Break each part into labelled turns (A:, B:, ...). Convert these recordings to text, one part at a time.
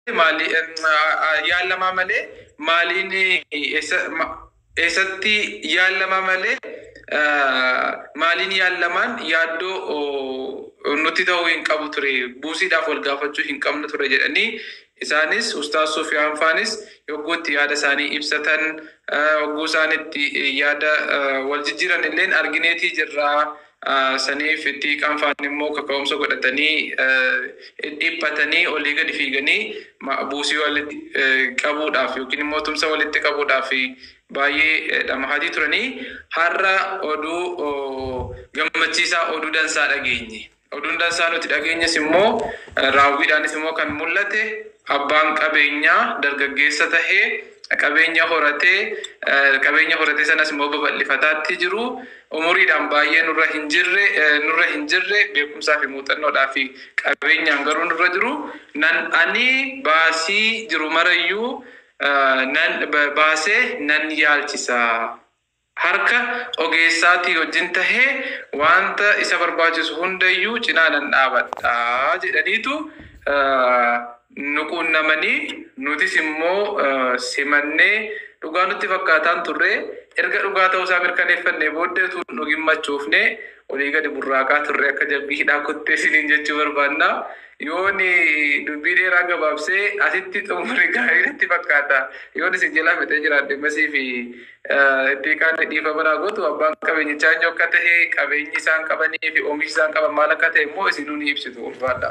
A: mali yaalama male malini esatti yaalama male malini yaalaman yaaddo nuti ta'uu hin qabu ture buusiidhaaf wal gaafachuu hin qabnu ture jedhani isaanis ustaas Sufiyaan Faanis yoggootti yaada isaanii ibsatan yogguu isaanitti yaada wal jijjiiran illeen argineetii jirraa saniif itti qaanfaan immoo kaka'umsa godhatanii dhiphatanii olii gadi fiiganii buusii walitti qabuudhaaf yookiin immoo tumsa walitti qabuudhaaf baay'ee dhamahatii turanii har'a oduu gammachiisaa oduu dansaa dhageenye. Oduun dansaa nuti dhageenyes immoo raawwiidhaanis immoo kan mul'ate abbaan qabeenyaa dargaggeessa tahee qabeenya horatee sanas immoo babal'ifataatti jiru umuriidhaan baay'ee nurra hin jirre beekumsaa fi muuxannoodhaa fi qabeenyaan garuu nurra jiru ani baasii jiru marayyuu baasee nan yaalchisa. Harka ogeessaatii wajjin tahee wanta isa barbaachisu hundayyuu cinaa nan dhaabadha jedhaniitu nuquunnamanii nutis immoo simannee dhugaa nutti fakkaataan turre erga dhugaa ta'uu isaa mirkaneeffannee booddee nu gimmachuufne olii gadi burraaqaa turre akka jabbii hidhaa kuttee isiniin jechuu barbaanna. Yooni dubbii dheeraa gabaabsee asitti xumuri gaariitti fakkaata. Yoon isin jalaa fixee jiraadhe masii fi itti kaan dhiifama naa gootu abbaan qabeenyichaa eenyu akka ta'e qabeenyi isaan qabanii fi oomishi isaan qaban maal akka ta'e immoo isinuu ni ibsitu ulfaadha.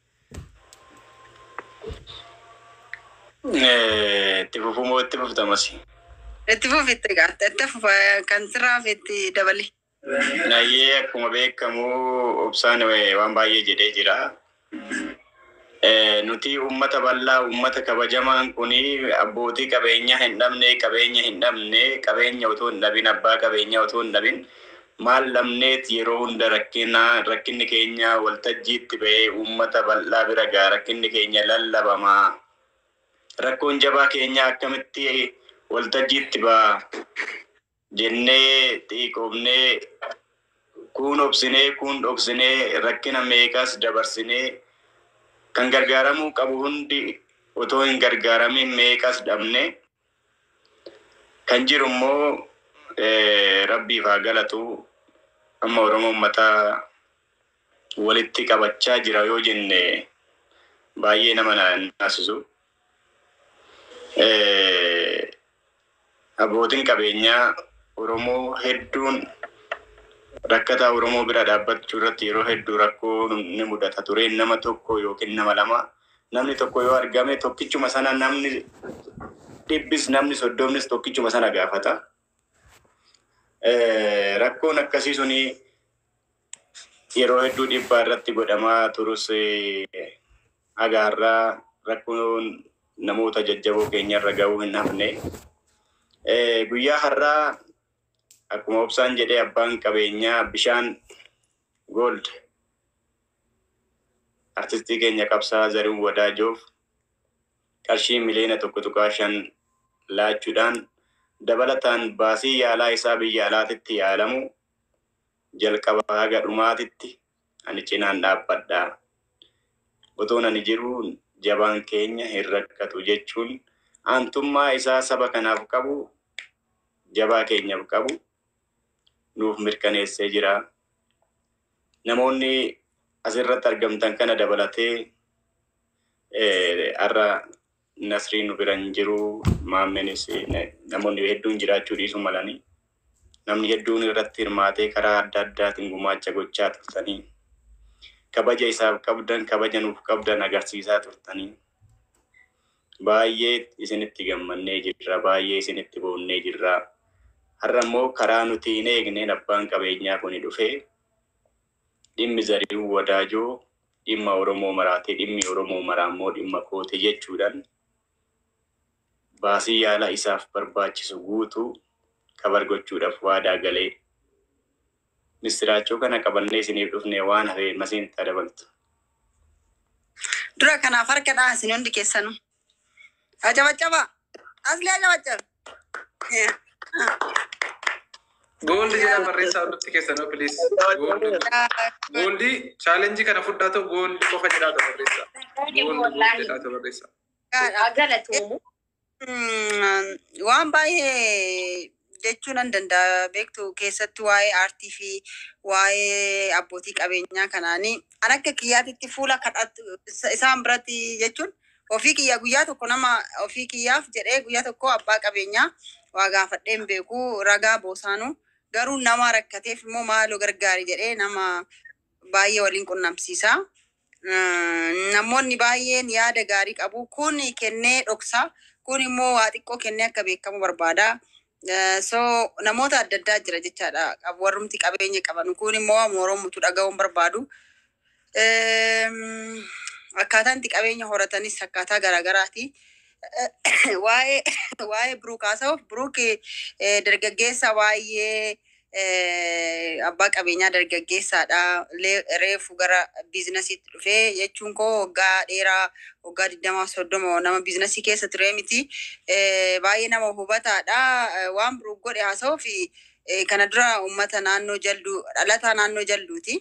B: Itti fufumoo itti fuftamasi.
C: Itti fufitti gaata itti fufa kan siraaf itti dabali.
B: Nayyee akkuma beekamu obsaan waan baay'ee jedhee jira. Nuti ummata bal'aa ummata kabajamaan kuni abbootii qabeenya hin dhabne qabeenya otoo hin dhabin abbaa qabeenya otoo hin dhabin maal lamneet yeroo hunda rakkinni keenya waltajjiitti ba'ee ummata bal'aa bira gaa rakkinni keenya lallabamaa rakkoon jabaa keenya akkamitti waltajjiitti ba'a jennee xiiqoofnee kun obsinee kun dhoksinee rakkina meeqas dabarsinee kan gargaaramuu qabu hundi otoo hin gargaaramin meeqas dhabne kan jiru immoo rabbiif haa galatu amma Oromoon mataa walitti qabachaa jira yoo jenne baay'ee nama naasisu. Abbootiin qabeenyaa Oromoo hedduun rakkata Oromoo bira dhaabbachuu irratti yeroo hedduu rakkoo ni mudata ture nama tokko yookiin nama lama namni tokko yoo argame tokkichuma sana namni dhibbis namni soddomnis tokkichuma sana gaafata. Rakkoon akkasii suni yeroo hedduu dhibbaa irratti godhamaa turus agaarraa rakkoon namoota jajjaboo keenya irra ga'uu hin hafne. Guyyaa har'aa akkuma obsaan jedhee abbaan qabeenyaa bishaan gold artistii keenya qabsaa Zarihuun Wadaajoof qarshii miliyoona 1.5 laachuudhaan dabalataan baasii yaalaa isaa biyya alaatitti yaalamu jalqaba haga dhumaatitti ani cinaan dhaabbadha. Otoon ani jiru jabaan keenya hin rakkatu jechuun aantummaa isaa saba kanaaf qabu jabaa keenyaaf qabu nuuf mirkaneessee jira. Namoonni asirratti argamtan kana dabalatee har'a Nasriin nu bira hin jiru maammenis namoonni hedduun jiraachuu dhiisuu malanii namni hedduun irratti hirmaatee karaa adda addaatiin gumaacha gochaa turtanii kabaja isaaf qabdan kabaja nuuf qabdan agarsiisaa turtanii baay'ee isinitti gammannee jirra baay'ee isinitti boonnee jirra. Har'a immoo karaa nuti hin eegneen abbaan qabeenyaa kuni dhufee dhimmi Zarihuun Wadaajoo dhimma Oromoo maraatee dhimmi Oromoo maraa immoo dhimma kootee jechuudhaan baasii yaala isaaf barbaachisu guutuu kabar gochuudhaaf waadaa galee misiraachoo kana qabannee isiniif dhufne waan hafee masiin itti dabaltu.
C: Dura kanaaf harkadhaa isin hundi keessanuu. Ajabacaba. Asli ajabacaba.
A: Gold jala barreessaa nutti keessanuu please. Gold challenge kana fudhaa ta'u gold qofa jedhaa ta'u barreessaa. Gold jedhaa ta'u barreessaa.
D: Agalatumu.
C: Waan baay'ee jechuun nan danda'a beektu keessatti waa'ee aartii fi waa'ee abbootii qabeenyaa kanaanii an akka kiyyaatitti fuula kadhatu isaan biratti jechuun ofii kiyya guyyaa tokko nama ofii kiyyaaf jedhee guyyaa tokko abbaa qabeenyaa waa gaafadhee hin beeku ragaa boosaanu garuu nama rakkateef immoo maaloo gargaari jedhee nama baay'ee waliin qunnamsiisa. Namoonni baay'een yaada gaarii qabu kun kennee dhoksa kun immoo waa xiqqoo kennee akka beekamu barbaada. So namoota adda addaa jira jechaadha warrumti qabeenya qaban kun immoo Oromotu dhaga'uun barbaadu. Akkaataan itti qabeenya horatanis akkaataa garaagaraati. Waa'ee Biruuk haasa'uuf Biruuk dargaggeessa baay'ee abbaa qabeenyaa dargaggeessaadha. Reefu gara biizinasiitti dhufee jechuun koo waggaa dheeraa waggaa 20-30 nama biizinasii keessa ture miti. Baay'ee nama hubataadha. Waan Biruuk godhe haasa'uuf kana dura uummata naannoo jalduu dhalataa naannoo jalduuti.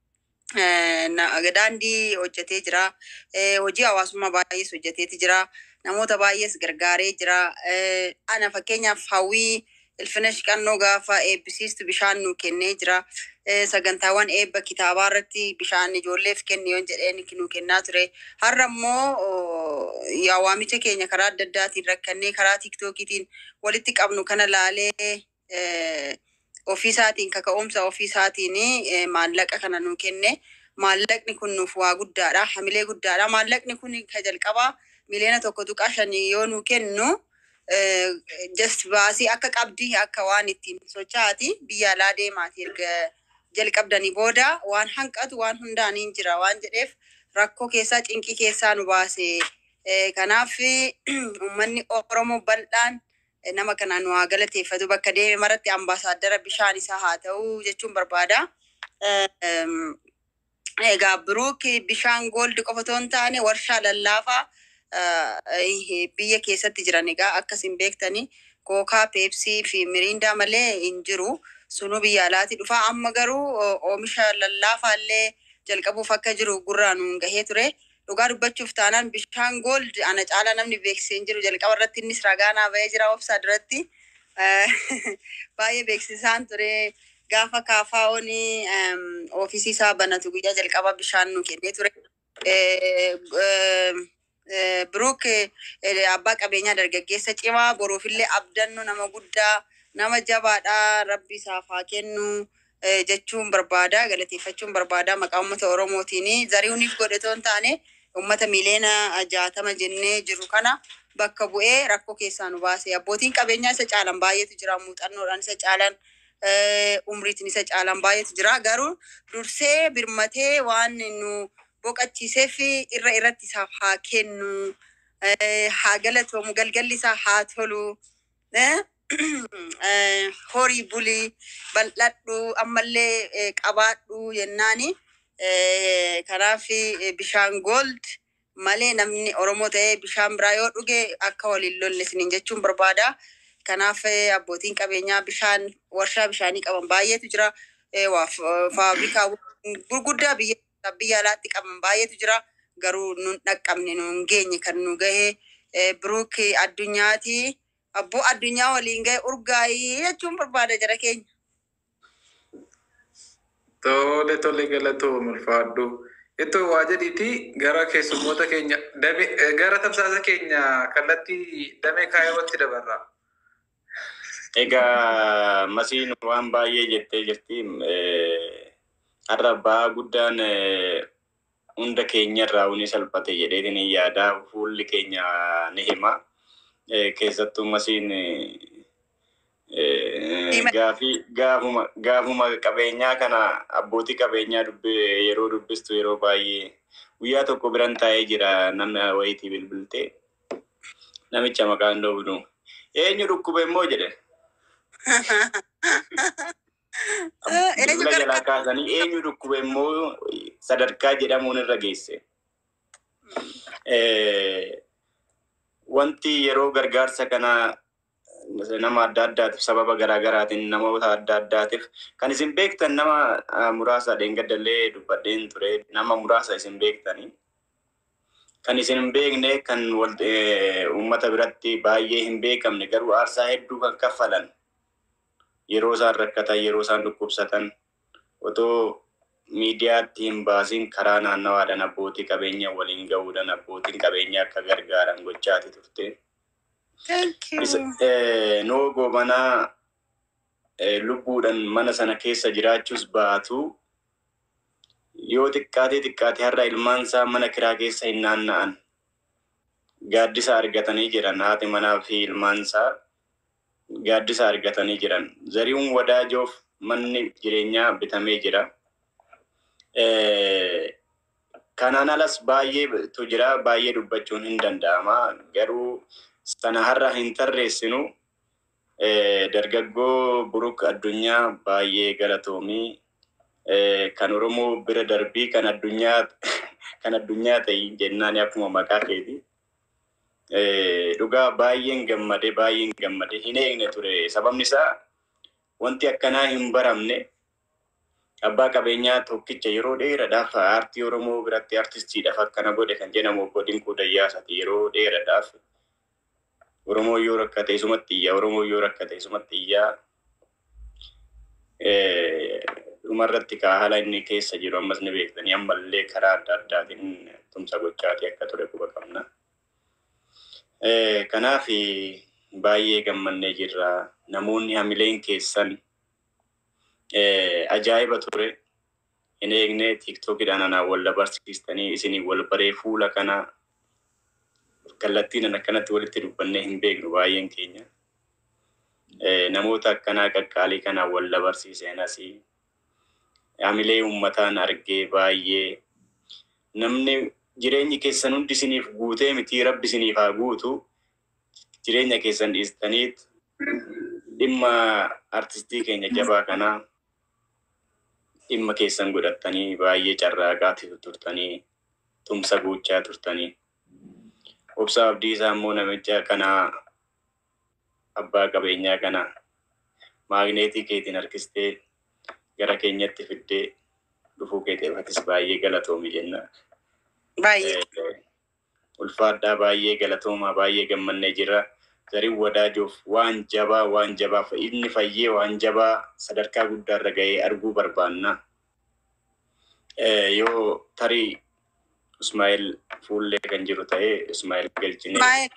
C: Daandii hojjetee jira. Hojii hawaasummaa baay'ees hojjeteeti jira. Namoota baay'ees gargaaree jira. Ana fakkeenyaaf hawwii Ilfinesh qannoo gaafa eebbisiistu bishaan nu kennee jira. Sagantaawwan eebba kitaabaa irratti bishaan ijoolleef kenni yoon jedheen nu kennaa ture. Har'a immoo yaa waamicha keenya karaa adda addaatiin rakkannee karaa tiiktookiitiin walitti qabnu kana laalee ofiisaatiin kaka'umsa ofiisaatiin maallaqa kana nu kenne. Maallaqni kun nuuf waa guddaadha. Hamilee guddaadha. Maallaqni kun ka jalqabaa miliyoona 1.5 yoo nu kennu just baasii akka qabdii akka waan ittiin sochaati biyya alaa deemaati erga jalqabdanii booda waan hanqatu waan hundaaniin jira waan jedheef rakkoo keessaa cinqii keessaa nu baase. Kanaaf uummanni Oromoo bal'aan nama kanaan nu haa galateeffatu bakka deeme maratti ambaasaaddara bishaan isaa haa ta'u jechuun barbaada. Egaa Biruuk bishaan gooldi qofa otoo hin taane warshaa lallaafaa biyya keessatti jiran egaa akkasiin beektanii kookaa peepsii fi miriindaa malee hin jiru. Sunuu biyya alaatti dhufa amma garuu oomisha lallaafaallee jalqabuuf akka jiru gurraan nuun gahee ture. Dhugaa dubbachuuf taanaan bishaan gooldi ana caala namni beeksisee hin jiru jalqaba irratti innis ragaanaa ba'ee jira obsaa duratti. Baay'ee beeksisaan ture. Gaafa kaafaa'oon ofiisii isaa banatu guyyaa jalqaba bishaan nu kennee ture. Biruuk abbaa qabeenyaa dargaggeessa cimaa boruufillee abdannu nama guddaa nama jabaadha rabbi isaaf haa kennu jechuun barbaada galateeffachuun barbaada maqaa uummata Oromootiin zarihuuniif godhe otoo hin taane uummata miliyoona 60 jennee jiru kana bakka bu'ee rakkoo keessaa nu baase. Abbootiin qabeenyaa isa caalan baay'eetu jira muuxannoodhaan isa caalan umriitiin isa caalan baay'eetu jira garuu dursee birmatee waan nu boqachiisee fi irratti isaaf haa kennu haa galatoomu galgalli isaa haa tolu horii bulii bal'adhu ammallee qabaadhu jennaani. Kanaaf bishaan gold malee namni Oromoo ta'ee bishaan biraa yoo dhuge akka waliin lolle isiniin jechuun barbaada. Kanaaf abbootiin qabeenyaa bishaan warshaa bishaanii qaban baay'eetu jira. Faabrikaa gurguddaa biyya alaatti qaban baay'eetu jira. Garuu nun dhaqqabne nun geenye kan nu gahe Biruuk addunyaati. Abboo addunyaa waliin gahe urgaa'ii jechuun barbaada jara keenya.
A: Tole galatoo mulfaadhu. Itoo waa jedhiiti gara keessummoota keenya gara tamsaasa keenya kallattii damee kaayootti dabarra.
B: Egaa masiin waan baay'ee jettee jirti. Arrabaa guddaan hunda keenya irraa uni salphate jedheetiin yaadaa fuulli keenya ni hima. Keessattuu masiin gaafuma qabeenyaa kana abbootii qabeenyaa yeroo dubbistu yeroo baay'ee guyyaa tokko biran taa'ee jira namni wayitii bilbiltee namicha maqaan dhoofnu eenyu dhukkube immoo jedhe. Bilbila jalaa kaasanii eenyu dhukkube immoo sadarkaa jedhamuun irra geesse. Wanti yeroo gargaarsa kana nama adda addaatiif sababa garaagaraatiin namoota adda addaatiif kan isin beektan nama muraasa dheengadallee dubbadheen ture nama muraasa isin beektanii kan isin hin beekne kan uummata biratti baay'ee hin beekamne garuu aarsaa hedduu kan kaffalan yeroo isaan rakkatan yeroo isaan dhukkubsatan otoo miidiyaatti hin baasin karaa naannawaadhaan abbootii qabeenyaa waliin ga'uudhaan abbootiin qabeenyaa akka gargaaran gochaati turte. Noo goobanaa lubbuudhaan mana sana keessa jiraachuus baatu yoo xiqqaatee har'a ilmaan isaa mana kiraa keessa hin naanna'an gaaddisa argatanii jiran haati manaa fi ilmaan isaa gaaddisa argatanii jiran. Zarihuun Wadaajoof manni jireenyaa bitamee jira. Kanaan alas baay'eetu jira, baay'ee dubbachuun hin danda'ama. Garuu sana har'a hin tarreessinu. Dargaggoo Buruk Addunyaa baay'ee galatoomii. Kan Oromoo bira darbii kan addunyaa ta'e jennaan akkuma maqaa keeti. Dhugaa baay'een gammade hin eegne ture. Sababni isaa wanti akkanaa hin baramne abbaa qabeenyaa tokkicha yeroo dheeraadhaaf aartii Oromoo biratti aartistiidhaaf akkana godhe kan jedhamu obbo Dinkuu Dayyaasati. Yeroo dheeraadhaaf Oromoo yoo rakkate isumatti iyyaa dhumarratti haala inni keessa jiru ammas ni beektanii ammallee karaa adda addaatiin tumsa gochaati akka ture quba qabna. Kanaaf baay'ee gammannee jirra. Namoonni hamileen keessan ajaa'iba ture. Hin eegne tiiktookidhaan anaan wal barsiistanii isinii wal baree fuula kana kallattiin akkanatti walitti dubbannee hin beeknu baay'een keenya. Namoota akkanaa qaqqaalii kanaan wal barsiiseen asii hamilee uummataan argee baay'ee namni jireenyi keessan hundi isiniif guutee miti rabbi isiniif haa guutu jireenya keessan dhiistaniit dhimma artistii keenya jabaa kanaa dhimma keessan godhattanii baay'ee carraaqaatti turtanii tumsa guuchaa turtanii. Obsaa Abdiisaa immoo namicha kanaa abbaa qabeenyaa kana maagneetii keetiin harkistee gara keenyatti fiddee dhufuu keeteefatis baay'ee galatoomi jenna.
C: Baay'ee.
B: Ulfaadhaa baay'ee galatoomaa baay'ee gammannee jirra. Zarihuun Wadaajoof waan jabaa inni fayyee waan jabaa sadarkaa guddaarra ga'ee arguu barbaanna. Yoo tarii Ismaa'eel fuullee kan jiru ta'ee Ismaa'eel galchinee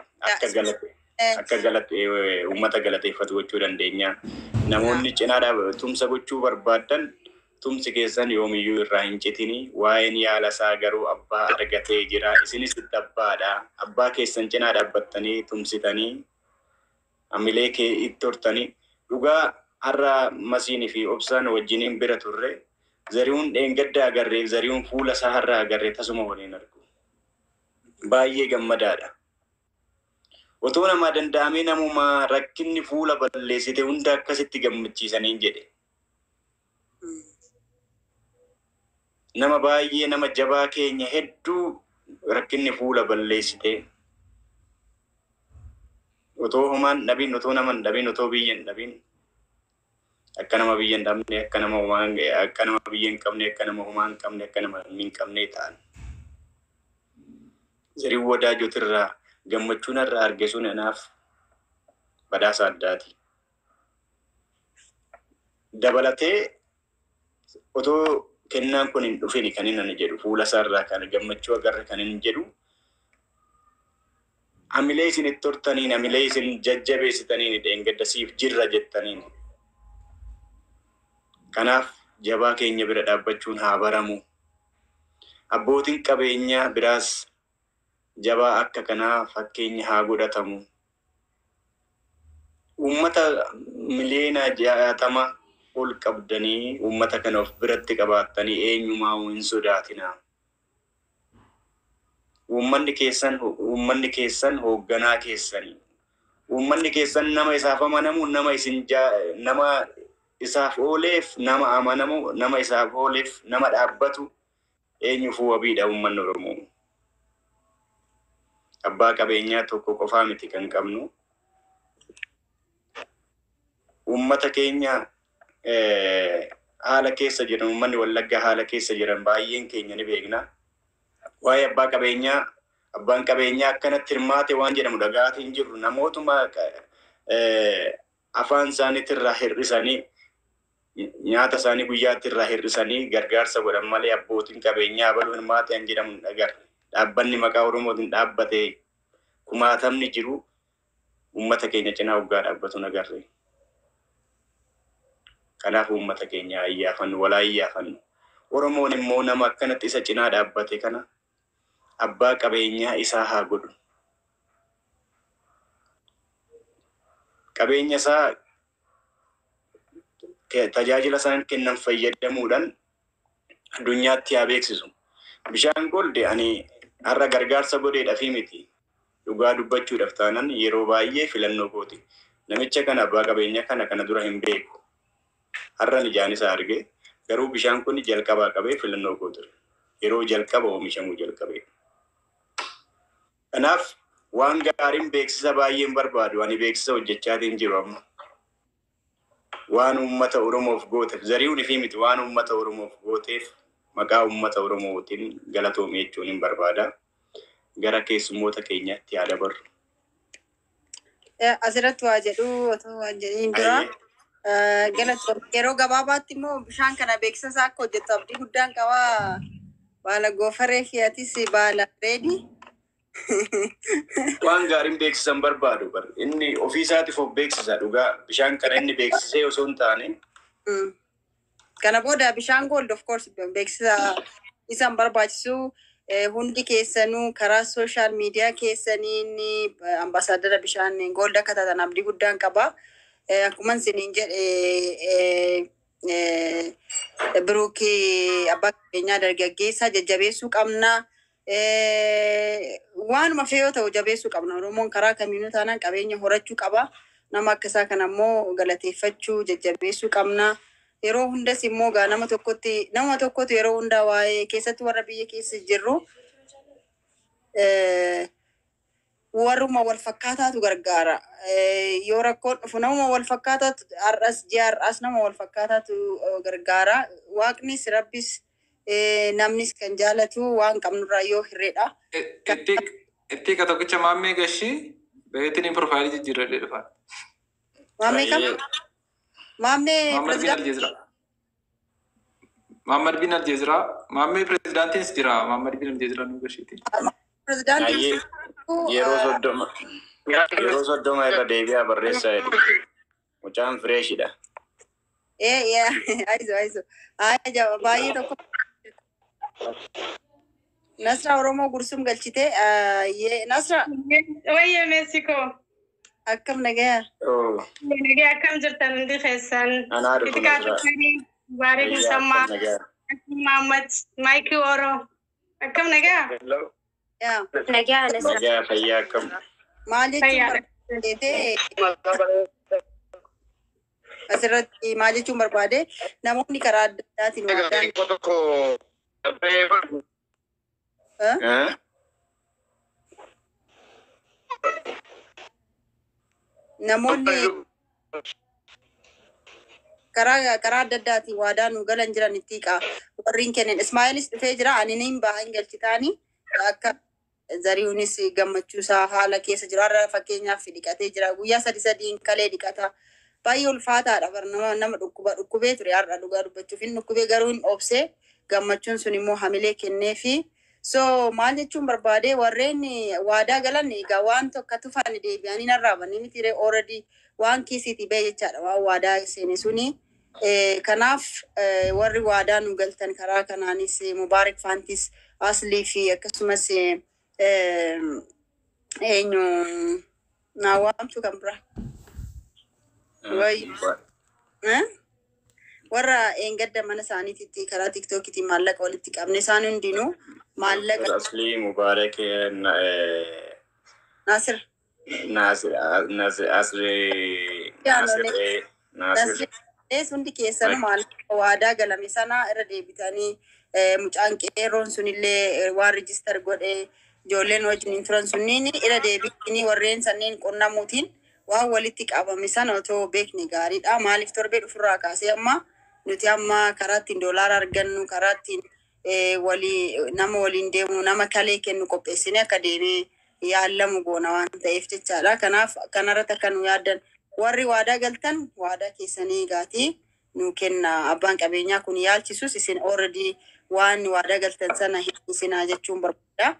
B: akka uummata galateeffatu gochuu dandeenya. Namoonni cinaadhaa tumsa gochuu barbaadan tumsi keessan yoomiyyuu irraa hin citini. Waa'een yaala isaa garuu abbaa argatee jira. Isinis itti abbaadha. Abbaa keessan cinaa dhaabbattanii tumsitanii hamilee kee itti hortanii dhugaa har'a masiinii fi obsaan wajjiniin bira turre. Zarihuun dheengadda agarree Zarihuun fuula isaa har'a agarree tasuma waliin argu. Baay'ee gammadaadha. Otoo namaa danda'amee namuma rakkinni fuula balleessite hunda akkasitti gammachiisaniin jedhe. Nama baay'ee nama jabaa keenya hedduu rakkinni fuula balleessite. Otoo homaan dhabiin otoo naman dhabiin otoo biyyan dhabiin. Akka nama biyya hin dhabne akka nama biyya hin qabne akka nama homaa hin qabne akka nama hin qabne ta'an. Zarihuun Wadaajotirraa gammachuun irraa arge sun anaaf badhaasa addaati. Dabalatee otoo kennaan kun hin dhufini kan inni jedhu fuula isaarraa kan gammachuu agarre kan inni jedhu hamilee isin itti hortaniin hamilee isin jajjabeessitaniin dheengaddasiif jirra jettaniin. Kanaaf jabaa keenya bira dhaabbachuun haa baramu. Abbootiin qabeenyaa biraas jabaa akka kanaa fakkeenya haa godhatamu. Uummata miliyoona 60 ol qabdanii uummata kana of biratti qabaattanii eenyumaa hin sodaatina. Uummanni keessan hoogganaa keessanii. Uummanni keessan nama isaaf amanamu, nama isaaf ooleef, nama amanamu, nama isaaf ooleef, nama dhaabbatu eenyuufuu wabiidha uummanni Oromoo. Abbaa qabeenyaa tokko qofaa miti kan qabnu. Uummata keenya haala keessa jiran uummanni Wallaggaa haala keessa jiran baay'een keenya ni beekna. Waa'ee abbaa qabeenyaa abbaan qabeenyaa akkanatti hirmaate waan jedhamu dhagaatii hin jirru. Namootuma afaan isaaniitirraa hir'isanii nyaata isaanii guyyaatti irraa hir'isanii gargaarsa godhan malee abbootiin qabeenyaa baluu hirmaate hin jedhamu dhagarre. Dhaabbanni maqaa Oromootiin dhaabbatee kumaatamni jiru uummata keenya cinaa waggaa dhaabbatu nagarre. Kanaaf uummata keenya iyyaafannu walaa iyyaafannu. Oromoon immoo nama akkanatti isa cinaa dhaabbate kana abbaa qabeenyaa isaa haa godhu. Qabeenya isaa tajaajila isaan kennan fayyadamuudhaan addunyaatti haa beeksisu. Bishaan golde ani har'a gargaarsa godheedhaaf miti. Dhugaa dubbachuudhaaf taanan yeroo baay'ee filannoo kooti. Namicha kana abbaa qabeenyaa kana dura hin beeku. Har'a ijaan isaa arge garuu bishaan kun jalqabaa qabee filannoo kooti. Yeroo jalqaba oomishamuu jalqabee. Kanaaf waan gaariin beeksisa baay'een barbaadu. Ani beeksisa hojjechaatiin jiru amma. Waan uummata Oromoof gooteef zari'uun fi miti waan uummata Oromoof gooteef maqaa uummata Oromootiin galatoomee jechuun hin barbaada. Gara keessummoota keenyaatti yaada barru.
C: Asirratti waa jedhu otoo waan jedhiin dura galatoomee yeroo gabaabaatti immoo bishaan kana beeksisa isaa akka hojjetu abdii guddaan qabaa. Baala goofaree fi atis baala reedii.
B: Waan gaariin beeksisan barbaadu bar inni ofii isaatiif of beeksisa dhugaa bishaan kana inni beeksisee osoo hin taane.
C: Kana booda bishaan gold of course beeksisa isaan barbaachisu hundi keessanuu karaa social media keessaniin ambaasaadara bishaan gold akka taatan abdii guddaan qaba. Akkuma isiniin jedhe Biruukii abbaa qabeenyaa dargaggeessaa jajjabeessuu qabna. Waanuma fe'oo ta'u jabeessuu qabna. Oromoon karaa kamiinuu taanaan qabeenya horachuu qaba. Nama akka isaa kana immoo galateeffachuu jajjabeessuu qabna. Yeroo hundas immoo nama tokkotti yeroo hundaa waa'ee keessatti warra biyya keessa jirru warruma wal fakkaataatu gargaara. Yoo rakkoon dhufu nama wal fakkaataatu har'as nama wal fakkaataatu gargaara. Waaqnis rabbis namnis kan jaalatu waan qabnurraa yoo hirreedha.
A: Itti ka tokkicha maammee gashii beektini profaayilii jijjiirradhee dhufan.
C: Maammee kam? Maammee
A: Muhammad bin Al-Jazira. Maammee pirezidaantiinis jira. Muhammad bin Al-Jazira nu gashiiti.
C: Pirezidaantiin
B: yeroo soddoma irra deebi'aa barreessaa jedhu. Mucaan fireeshidha.
C: Aizo. Baay'ee tokko. Nasra Oromoo gursum galchite. Nasra.
D: Wayye Mexico.
C: Akkam nagaya.
D: Nagaya akkam jirtan hundi keessan.
B: Anaa dhufu Nasra.
D: Baarik Musammaa. Muhammad Maiki Oro. Akkam nagaya.
C: Nagaya Nasra.
B: Nagaya fayyaa akkam.
C: Maal jechuun asirratti maal jechuun barbaade namoonni karaa adda addaatiin waadaan. Namoonni karaa adda addaatiin waadaan nu galan jiran itti warriin kennan Ismaa'ilis dhufee jira ani niin bahan galchitaanii akka zari'uunis gammachuusaa haala keessa jira. Har'a fakkeenyaaf dhiqatee jira guyyaa sadiin kalee dhiqata. Baay'ee ulfaataadha bara nama dhukkubee ture har'a dhugaa dubbachuuf hin dhukkubee garuu hin obsee gammachuun sun immoo hamilee kenneefi. So maal jechuun barbaade warreen waadaa galan egaa waan tokko tufan deebi'anii narraabanii miti already waan kiisiiti ba'e jechaadha waan waadaa seene suni. Kanaaf warri waadaa nu galtan karaa kanaanis Mubaarak Faantis Aslii fi akkasumas eenyu naa waamtu kan biraa. Warra engadda mana isaaniitti karaa TikTokiitiin maallaqa walitti qabne isaan hundinuu maallaqa.
B: Aslii Mubaarak Naasir.
C: Hundi keessanuu maallaqa waadaa galame sana irra deebitanii mucaan qeerroon sunillee waan rijistar godhee ijoolleen wajjin turan sunniin irra deebitanii warreen sanneen qonnamuutiin waan walitti qabame sana otoo beekne gaariidha. Maaliif torbee dhufurraa kaasee amma nuti amma karaa ittiin doolaara argannu karaa ittiin nama waliin deemu nama kalee kennu qopheessine akka deemee yaallamu goona waan ta'eef jechaadha. Kanaaf kanarratti akka nu yaaddan warri waadaa galtan waadaa keessanii gaatii nu kenna. Abbaan qabeenyaa kun yaalchisus isin already waan waadaa galtan sana hir'isinaa jechuun barbaada.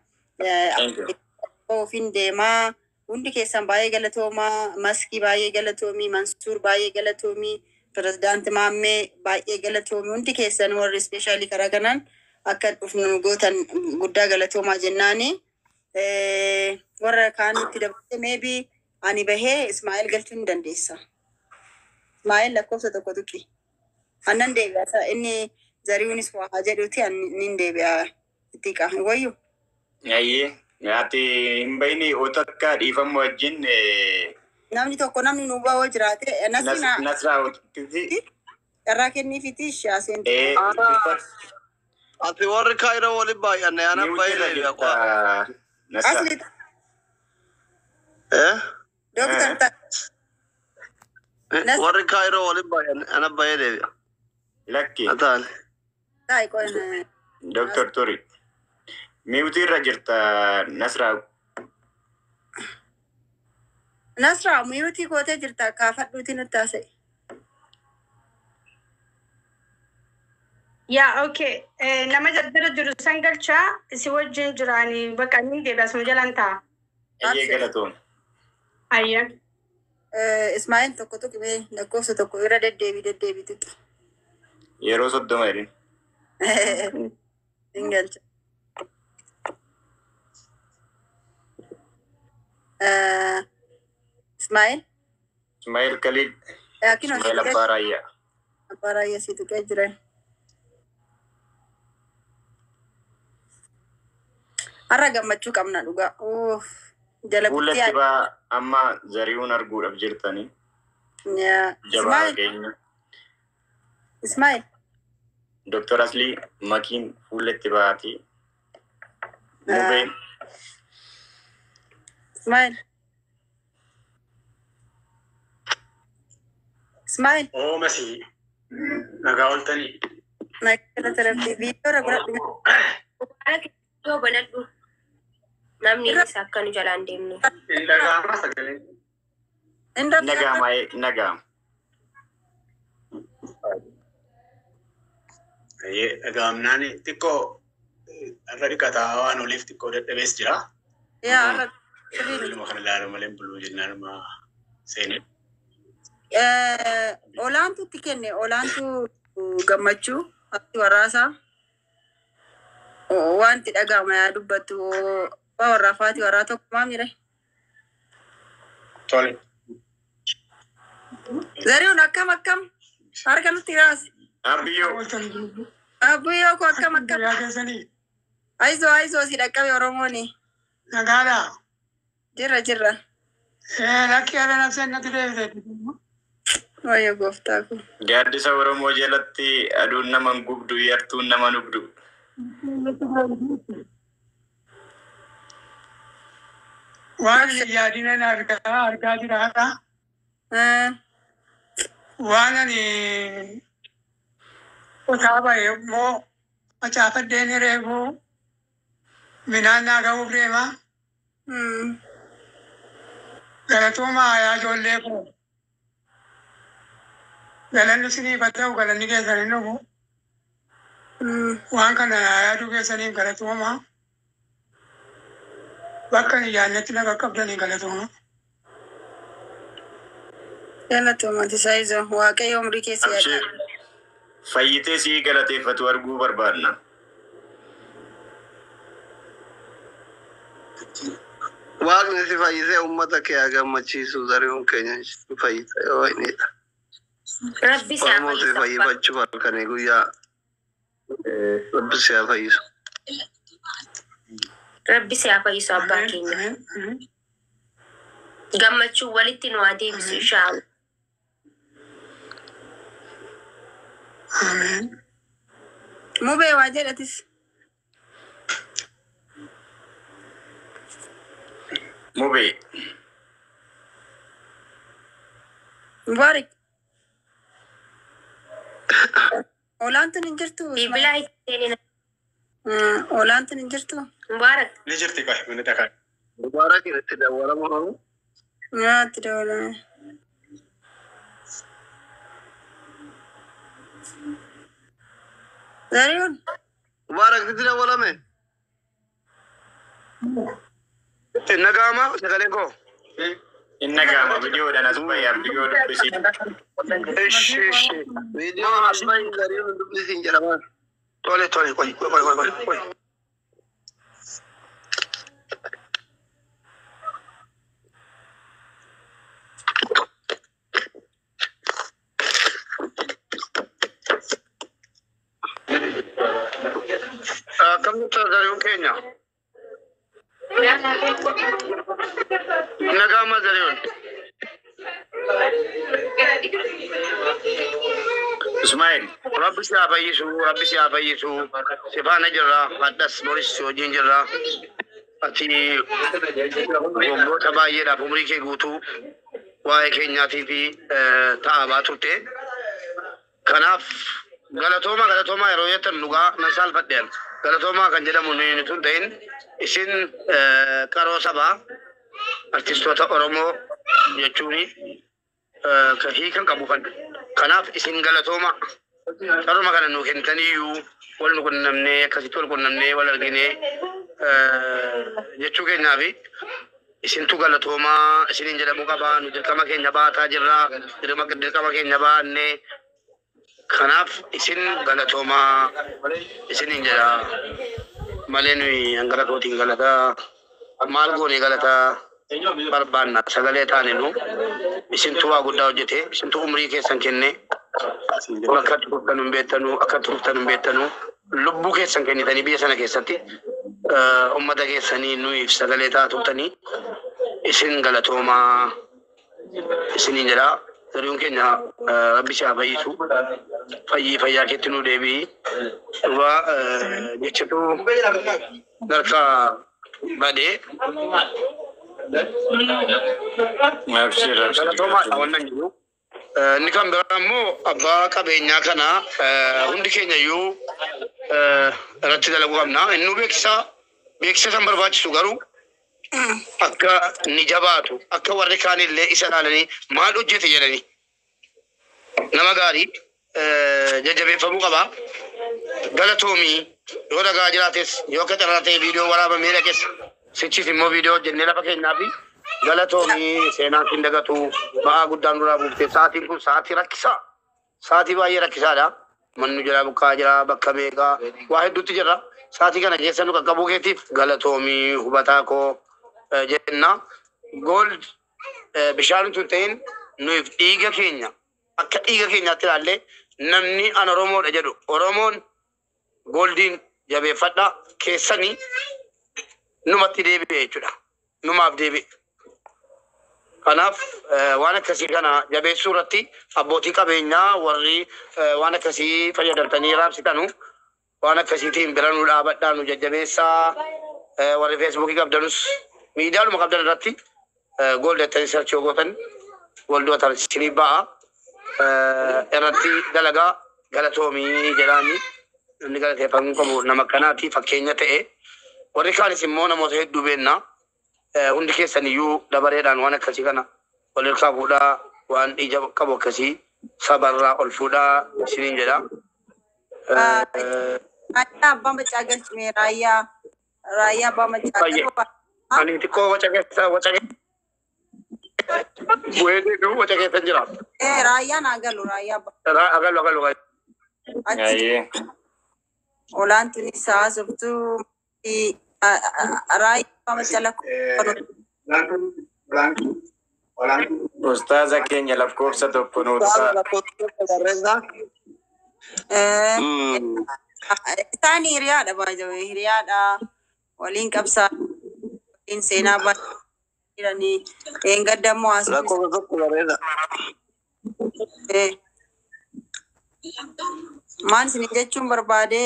C: Ofiin deemaa hundi keessan baay'ee galatoomaa, Maskii baay'ee galatoomii, Mansuur baay'ee galatoomii, Pirezidaanti Maammee baay'ee galatoomii, hundi keessan warri ispeeshaalii karaa kanaan akka dhufnu gootan guddaa galatoomaa jennaani. Warra kaanitti dabalatee maybe ani bahee Ismaa'eel galchuu ni dandeessa. Ismaa'eel lakkoofsa tokko tuqi. Annan deebi'a. Inni Zarihuunis waa jedhuuti ani deebi'a itti qaa wayyu.
B: Ayyee. Ati hin bayni otakka dhiifamu wajjin
C: namni tokko namni nu baawoo jiraate
B: Nasraa
C: irraa kenniifiti shaaseen
E: ati warri Kaayiroo waliin baay'anne ana baay'ee
C: asli doktor
E: warri Kaayiroo waliin baay'anne ana baay'ee
B: lakki
E: ataan
C: ta'i qoon
B: Dr. Turi Mewti rajirta Nasra.
C: Nasra, mewti kote jirta kaafadhuuti nutti haasa'e.
D: Yeah, okay. Nama jadira jiru san galchaa isi wajjin jiraanii bakka inni deebi'a sun jalaan ta'a.
B: Ayyee galatoon.
D: Ayya.
C: Ismaa'eel tokko tuqime lakkoofsa tokko irra deddeebi tuqi.
B: Yeroo 30 jedhin.
C: Hin galcha.
B: Ismail Khalid. Ismail Abbaraya.
C: Abbaraya situ kayak jiran. Arra gammachuu qabna dhugaa.
B: Jalabti ba amma Zarihuun arguudhaaf jirtani.
C: Ya. Ismail.
B: Dr. Asli makin fuulletti baati. Mubeen.
C: Ismail.
F: Oh masih. Nagaa oltani.
C: Nagaa tarabbi video ragura.
G: Yo banaddu. Namni isa akkanu jalaan deemne.
F: Nagaa ma sagalee.
B: Nagaa mai nagaa.
F: Nagamnani tikko radikata waan oliif tikko dadhabees jira.
C: Ya.
F: Ilma kana laalu malee buluu jennaan ma seene.
C: Olaantuutti kenne olaantuu gammachuu ati waraasaa wanti dhaga'ama yaa dubbattu warraa faati warraa tokko maam jire.
F: Tole.
C: Zarihuun akkam harka nutti raasi. Abiyyoo ko akkam. Aizoo si dhaqqabe Oromooni.
H: Nagaadha.
C: Jirra.
H: Lakki haala nafseen natti deebite.
C: Wayyo gooftaa kun.
B: Gaaddisa Oromoo jalatti aduun nama gubdu yartuun nama nugdu.
H: Waan yaadinan argaa jira haqa. Waan ani qotaa bahe immoo macaafadheen reefuu minaan naa ga'uuf deema. Galatooma yaa ijoollee koo. Galanni sinii ta'u galanni keessan hin dhufu. Waan kana yaaduu keessaniif galatooma. Bakka ni yaadnetti na qaqqabdanii galatooma.
C: Galatooma tisaayizo waaqayyo umrii keessa yaadda.
B: Fayyitee sii galateeffatu arguu barbaadna.
E: Waaqni si fayyisee uummata kee haa gammachiisu Zarihuun keenya fayyisa yoo innidha.
G: Rabbi si haa
E: Oromoo si fayyifachuuf halkanii guyyaa Rabbi si haa fayyisu.
G: Rabbi si haa fayyisu abbaa keenya. Gammachuu walitti nu haa deebisu inshaAllah.
H: Ameen.
C: Mubee waa jedhatis.
B: Mubee.
C: Mubarak. Olaantuun hin jirtu.
G: Bilbilaa ittiin
C: Olaantiin hin jirtu.
G: Mubaarak.
F: Ni jirti qoy mana takaa.
E: Mubarak itti dawwalamu.
C: Nyaatti dabalame. Zariun.
E: Mubarak itti dawwalame. Inna gama sagalee koo.
B: Inna gama videoodhaan as bayyaa video dubbisiin.
E: Ishi. Video asmai Zariun dubbisiin jedhama. Tole qoy. Kamu Zariun Kenya. Nagama Zariun.
B: Ismail.
E: Rabbi siyaa fayyisu. Sifaana jirra. Addas Boris wajjin jirra. Ati waggoota baay'eedhaaf umrii kee guutuu waa'ee keenyaatii fi ta'aa turte. Kanaaf galatooma yeroo jettan dhugaa nan saalfadheen. Galatooma kan jedhamu nuyi tun ta'in isin qaroo sabaa artistoota Oromoo jechuuni kan hiikan qabu kan. Kanaaf isin galatooma qaruma kana nu kennitaniyyuu wal nu qunnamnee akkasitti wal qunnamnee wal arginee jechuu keenyaafi isintu galatoomaa isiniin jedhamu qabaa nu dirqama keenya baataa jirra dirqama keenya baannee kanaaf isin galatoomaa isiniin jedha malee nuyi hangara kootiin galataa maal goonee galataa barbaanna sagalee taane nu isintu waa guddaa hojjete isintu umrii keessan kenne akka turtan hin beektanu lubbuu keessan kennitanii biyya sana keessatti ummata keessanii nuyiif sagalee taatutanii isin galatoomaa isiniin jedha Zariun keenya rabbi siyaa fayyisu fayyaa keetti nu deebi'i duba jechatu darka badee galatoomaa wannan jiru inni kan biraa immoo abbaa qabeenyaa kana hundi keenya iyyuu irratti dalaguu qabna inni beeksisa san barbaachisu garuu akka ni jabaatu akka warri kaanillee isa ilaalanii maal hojjete jedhanii nama gaarii jajjabeeffamuu qaba galatoomii yoo dhagaa jiraates yoo akka carraa ta'e viidiyoo waraabamee dhaqes sichis immoo viidiyoo hojjennee lafa keenyaa fi galatoomii seenaan hin dagatu ba'aa guddaan duraa buuftee sa'aatiin kun sa'aatii baay'ee rakkisaadha mannu jira bukkaa jira bakka meeqaa waa hedduutti jirra sa'aatii kana keessa nu qaqqabuu keetiif galatoomii hubataa koo jenna gold bishaan tun ta'in nuuf dhiiga keenya akka dhiiga keenyaatti ilaalle namni an Oromoodha jedhu Oromoon goldiin jabeeffadha keessanii numatti deebi'e jechuudha numaaf deebi'e kanaaf waan akkasii kana jabeessuu irratti abbootii qabeenyaa warri waan akkasii fayyadamtanii raabsitanu waan akkasiitiin bira nu dhaabadhaa nu jajjabeessaa warri feesbuukii qabdanus miidiyaaluma qabdan irratti gold ettanii sarchii gootan waldoota isinii ba'a irratti dalagaa galatoomii jedhaanii inni galateeffamuu qabu nama kanaati fakkeenya ta'e warri kaanis immoo namoota hedduu beennaa hundi keessaniyyuu dabareedhaan waan akkasii kana wal hirkaa fuudhaa waan ija qabu akkasii sabarraa ol fuudhaa isiniin jedha.
C: Abbaa macaa galchime raayyaa abbaa macaa.
E: Ani xiqqoo waca keessa jira.
C: Raayyaan agalu raayyaa.
E: Agalu.
C: Olaantuun isaa sobtuu raayyaa abbaa macaa lakkoo.
B: Ustaaza keenya lakkoofsa tokko nuusaa.
C: Isaan hiriyaadha baay'ee hiriyaadha waliin qabsaa. In seenaa baay'ee eeggadammoo maal isin jechuun barbaade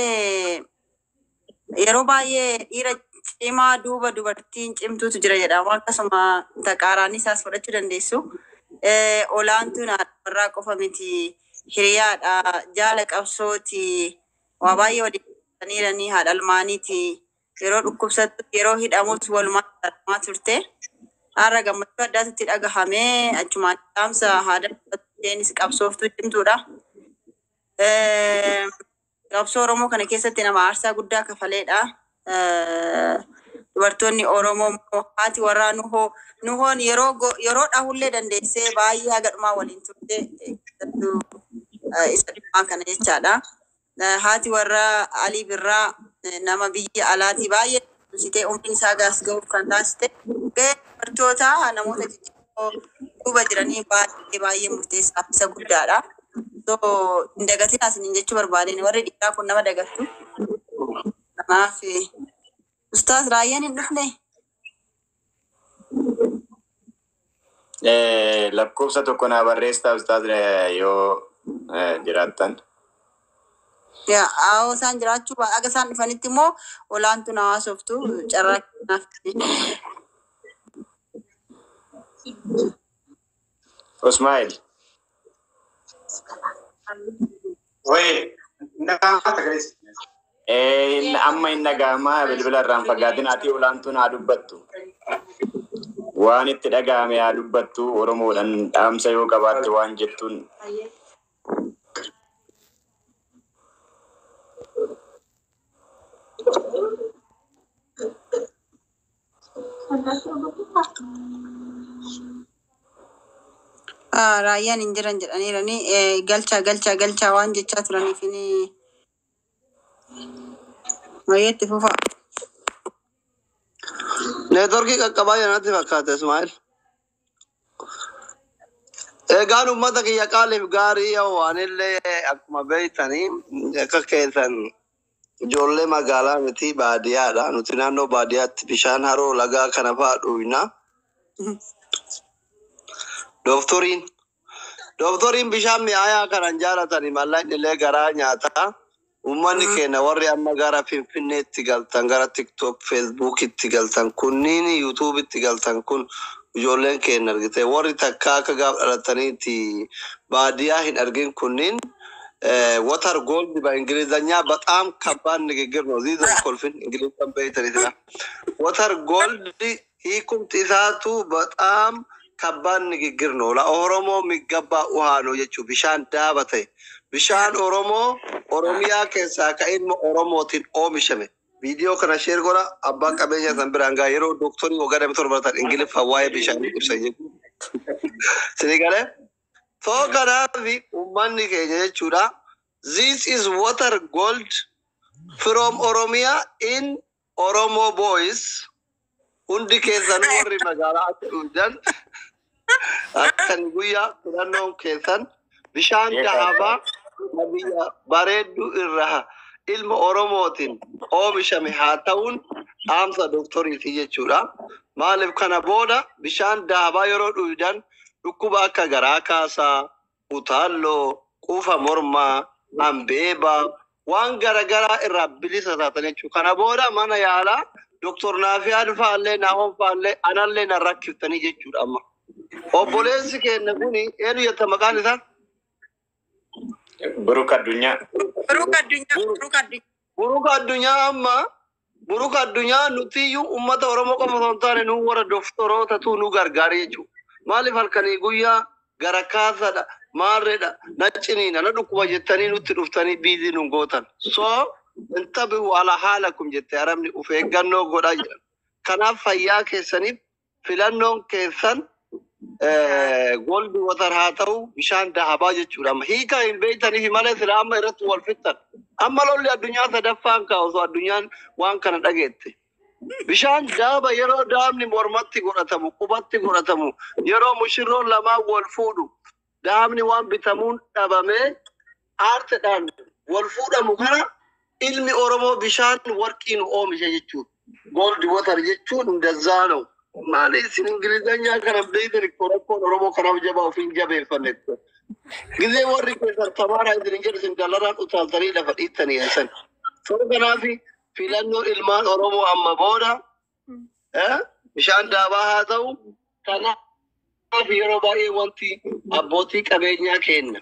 C: yeroo baay'ee dhiira cimaa duuba dubartiin cimtuutu jira jedhama akkasuma taqaaraan isaas fudhachuu dandeessu olaantuun irraa qofa miti hiriyaadha jaala qabsooti waa baay'ee waliin Taniranii haadha almaaniiti yeroo dhukkubsattu yeroo hidhamus walumaa turte. Har'a gammachuu addaatti dhagahamee achumaan dhaamsa haadha isheenis qabsooftuu cimtuudha. Qabsoo Oromoo kana keessatti nama aarsaa guddaa kafaleedha. Dubartoonni Oromoo haati warraa nuhoon yeroo dhahullee dandeessee baay'ee hagadhumaa waliin turte isa dhumaa kana jechaadha. Haati warraa Alii Birraa nama biyya alaatii baay'ee sitee umriin isaa gaas ga'uuf kan taasiste dubartoota namoota jijjiiroo duuba jiranii baay'ee murteessaa isa guddaadha. So hin dagatin asiniin jechuu barbaadeen warri dhiiraa kun nama dagattu. Kanaaf Ustaaz Raayyaan hin dhufne.
B: Lakkoofsa tokko naa barreessaa Ustaaz yoo jiraattan.
C: Yaa isaan jiraachuu aga isaan dhufanitti immoo olaantu na haasoftu carraa kennaaf.
B: Ismail.
F: Wait,
B: amma hin dhaga'amaa bilbila irraan fagaatin ati olaantuun haa dubbattu. Waan itti dhaga'ame haa dubbattu Oromoodhaan dhaamsa yoo qabaatte waan jettuun.
C: Raayyaan hin jiran jedhaniiranii galchaa waan jechaa turaniif ni wayeetti fufa.
I: Neetworkii qaqqabaa jedhamatti fakkaata Ismaa'il. Egaan uummata kiyya qaaliif gaarii waanillee akkuma beektanii akka keessan ijoollee magaalaa miti baadiyyaadha. Nuti naannoo baadiyyaatti bishaan haroo lagaa kana fa'aa dhugna. Dooftoriin bishaan mi'aayaa kanan jaalatanii mallaqni illee garaa nyaata. Uummanni keenya warri amma gara Finfinneetti galtan gara TikTok, Facebookitti galtan kunniin YouTube'itti galtan kun ijoolleen keenya argite. Warri takka akka gaaf dhalataniiti baadiyyaa hin argin kunniin water gold በእንግሊዘኛ በጣም ከባድ ንግግር ነው። እዚህ ዘንድ ኮልፊን እንግሊዝ ተንበይተሪትና water gold hiikumti isaatu በጣም ከባድ ንግግር ነው። ለኦሮሞ የሚገባ ውሃ ነው የቹ ቢሻን ዳበተ ቢሻን ኦሮሞ ኦሮሚያ ከሳ ከኢልሞ ኦሮሞቲን ኦሚሸመ ቪዲዮ ከና ሼር ጎራ አባ ቀበኛ ሰንብራንጋ የሮ ዶክተር ወገደ ምቶር በርታል እንግሊዝ ፈዋይ ቢሻን ይብሰኝ ስለጋለ ሶ ከናቪ ኡማኒ ከየ ቹዳ this is water gold from Oromia in Oromo boys hundi keessan warri magaalaa Sudan akkan guyyaa filannoon keessan bishaan dahabaa biyya bareeddu irraa ilma Oromootiin oomishame haa ta'uun dhaamsa doktoriiti jechuudha. Maaliif kana booda bishaan dahabaa yeroo dhugdan dhukkuba akka garaa kaasaa, utaalloo, quufa mormaa, ambeeba waan garagaraa irraa bilisa taatan jechuudha. Kana booda mana yaalaa Doktor Naafiyaan fa'aallee Naahon fa'aallee anallee na rakkiftanii jechuudha amma. Obboleessi keenya kuni eenyu jetta maqaan isaa?
B: Buruka Addunyaa.
I: Buruka Addunyaa amma Buruka Addunyaa nutiyyuu uummata Oromoo qofa osoo hin taane nu warra doktorootatu nu gargaara jechuudha. Maaliif halkanii guyyaa gara kaasadha maarreedha nacciniina na dhukkuba jettanii nutti dhuftanii biizii nu gootan. So intabihu ala haalakum jette arabni uf eeggannoo godhaa jedhan. Kanaaf fayyaa keessaniif filannoon keessan gold water haa ta'u bishaan dahabaa jechuudha. Amma hiika hin beektaniif malee sila amma irratti wal fixxan. Amma lolli addunyaa sadaffaan kaa'u osoo addunyaan waan kana dhageette. Bishaan daaba yeroo daabni mormatti godhatamu qubatti godhatamu yeroo mushirroon lamaan wal fuudhu daabni waan bitamuun dhabamee aartedhaan wal fuudhamu kana ilmi Oromoo bishaan warqiin oomisha jechuudha. Gold water jechuun እንደዛው ነው. ማለት ሲን እንግሊዘኛ ከነብደይተን ኮረኮን ኦሮሞ ከናው ጀባ ኦፊን ጀበይፈነት ጊዜ ወሪ ከሰር ተማራ እንግሊዘኛ ሲንገለራን ኡታልተሪ ለፈዲተን ያሰን ሶ ገናፊ ፊለኖ ኢልማን ኦሮሞ አመቦዳ bishaan daabaa haa ta'u kanaaf yeroo baay'ee wanti abbootii qabeenyaa kenna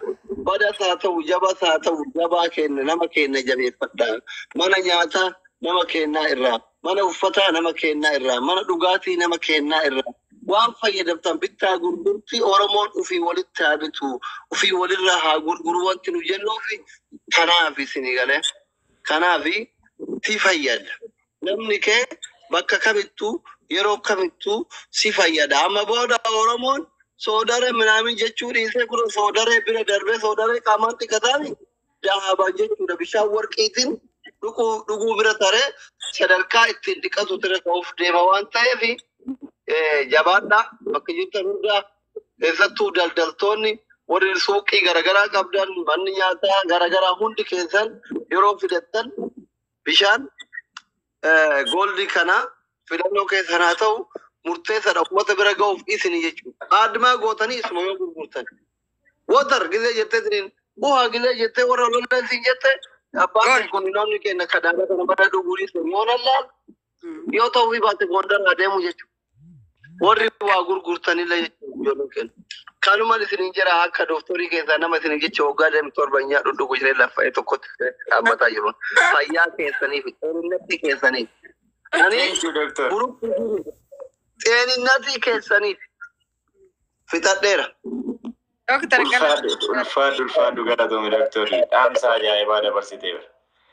I: bada ta'u jaba ta'u jaba kenna nama kenna jabeeffadha. Mana nyaata nama kenna irraa, mana uffata nama kenna irraa, mana dhugaatii nama kenna irraa. Waan fayyadamtan bittaa gurgurtii Oromoon ofii walitti haabitu, ofii walirraa haa gurguru wanti nu jennuufi kanaaf isinii galee. Kanaaf si fayyada. Namni kee bakka kamittuu yeroo kamittuu si fayyada. Amma booda Oromoon soodare minaamin jechuu dhiisee kun soodare bira darbee soodare qaamaan xiqqataani dahabaa jechuudha. Bishaan warqiitiin dhuguu bira taree sadarkaa ittiin dhiqatu ture ta'uuf deema waan ta'eef jabaadhaa bakka jirtan hundaa keessattuu daldaltoonni warri suuqii garaagaraa qabdan manni nyaataa garaagaraa hundi keessan yeroo fidattan bishaan gooldi kana filannoo keessan haa ta'u murteessaadha uummata bira ga'uuf isin jechuudha. Aadmaa gootanii isuma yoo gurgurtan. Watar gizee jettee siniin bu'aa gizee jettee warra lolleen siin jettee abbaan kun namni kenna kadaadha kana bada dhuguurii sun yoo lallaal yoo ta'uu fi baate gondar adeemu jechuudha. Warri waa gurgurtanillee jechuudha. Kanumaan isin jira akka dooftorii keessaa nama isin jecha waggaa deemu torbanyaa dhudhugu jiree lafa'ee tokkotti dhaabbataa jiru. Fayyaa keessaniif, xeeninatti keessaniif. Xeeninatti keessaniif fixadheera.
B: Ulfaadhu galatoome doktorri dhaamsa ajaa'ibaa dabarsiteera.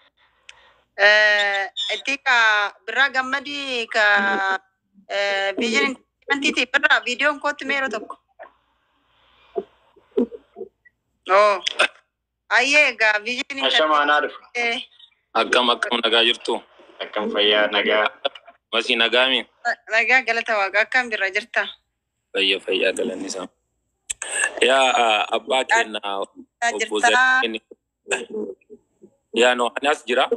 C: Itti birraa gammadii ka viijin intimantiiti birraa viidiyoon kootti meeroo tokko. Oh, aye ga vision
B: Ashamaanaa dhufu.
J: Akkam nagaa jirtu?
B: Akkam fayyaa nagaa.
J: Masii nagaami?
C: Nagaa galata waaqa akkam jirra jirta?
J: Fayyaa galanni isaa. Yaa abbaa keenya obbo Zakiin. Yaa no anas jira.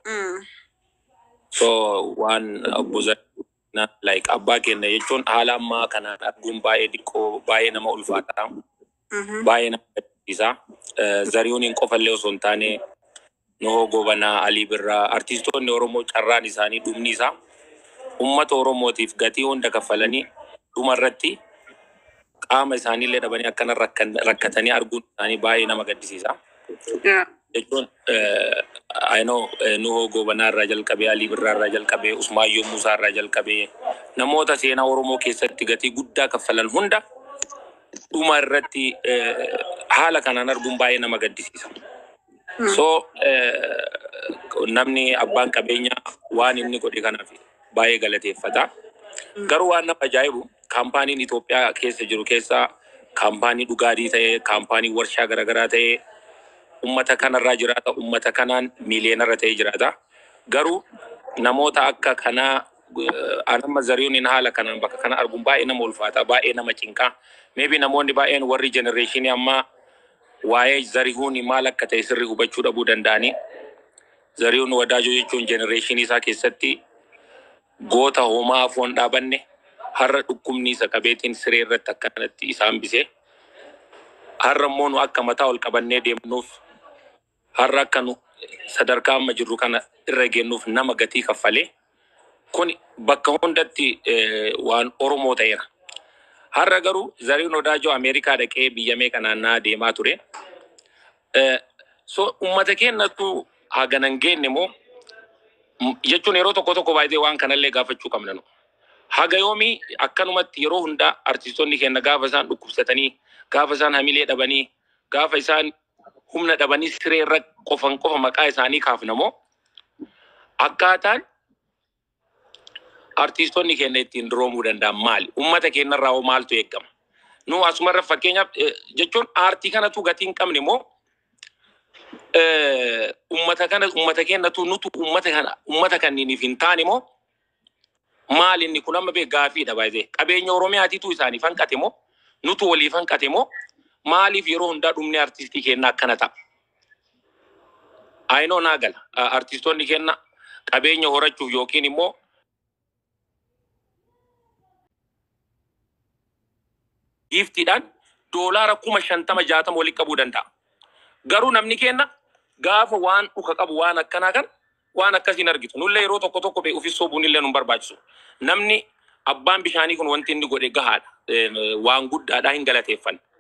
J: So waan obbo Zakiin like abbaa keenya jechuun haala ammaa kanaan arguun baay'ee xiqqoo baay'ee nama ulfaata. Baay'ee nama isa Zarihuun qofallee osoo hin taane Nuhoo Gobanaa, Alii Birraa artistoonni Oromoo carraan isaanii dhumni isaa uummata Oromootiif gatii hunda kaffalanii dhuma irratti qaama isaaniillee dhabanii akkana rakkatanii arguun isaanii baay'ee nama gaddisiisa. Jechuun Nuhoo Gobanaa irraa jalqabee Alii Birraa irraa jalqabee Usmaayyoo Muusaa irraa jalqabee namoota seenaa Oromoo keessatti gatii guddaa kaffalan hunda dhuma irratti haala kanaan arguun baay'ee nama gaddisiisa. So namni abbaan qabeenyaa waan inni godhe kanaaf baay'ee galateeffata. Garuu waan nama ajaa'ibu kaampaaniin Itoophiyaa keessa jiru keessaa kaampaanii dhugaatii ta'ee kaampaanii warshaa garaagaraa ta'ee uummata kanarraa jiraata uummata kanaan miiliyoonarra ta'ee jiraata. Garuu namoota akka kanaa anamma Zarihuun haala kanaan bakka kana arguun baay'ee nama ulfaata baay'ee nama cinqaa. Maybe namoonni baay'een warri generation amma waa'ee Zarihuun maal akka ta'e sirrii hubachuu dhabuu danda'ani. Zarihuun Wadaajoo jechuun generation isaa keessatti goota homaa afoon dhaabanne har'a dhukkubni isa qabeetiin siree irratti akkanatti isaan bisee. Har'a immoo nu akka mataa ol qabannee deemnuuf har'a akka nu sadarkaa amma jirru kana irra geennuuf nama gatii kaffalee kun bakka hundatti waan Oromoo ta'eera. Har'a garuu Zarihuun Wadaajoo Ameerikaa dhaqee biyya meeqa naannaa deemaa ture. So uummata keenyattu haganan geenne moo jechuun yeroo tokko baay'ee waan kanallee gaafachuu qabna nu. Haga yoomii akkanumatti yeroo hundaa artistoonni keenya gaafa isaan dhukkubsatanii, gaafa isaan hamilee dhabanii, gaafa isaan humna dhabanii siree irra qofa maqaa isaanii kaafna moo akkaataan artistoonni keenya ittiin duroomuu danda'an maali? Uummata keenyarraa hoo maaltu eegama? Nu asumarra fakkeenyaaf jechuun aartii kanatu gatii hin qabne moo uummata keenyatu nutu uummata kanniiniif hin taane moo maali inni kun amma gaafiidha baay'ee qabeenya Oromiyaatiitu isaaniif hanqate moo nutu waliif hanqate moo maaliif yeroo hundaa dhumni artistii keenya akkana ta'a? Ayinoo naa gala artistoonni keenya qabeenya horachuuf yookiin immoo giftiidhaan doolaara 50-60 walitti qabuu danda'a. Garuu namni keenya gaafa waan dhuka qabu waan akkanaa kan waan akkasiin argitu. Nullee yeroo tokko bee ofii soobuun illee nu barbaachisu. Namni abbaan bishaanii kun wanti inni godhe gahaadha. Waan guddaadhaa hin galateeffanne.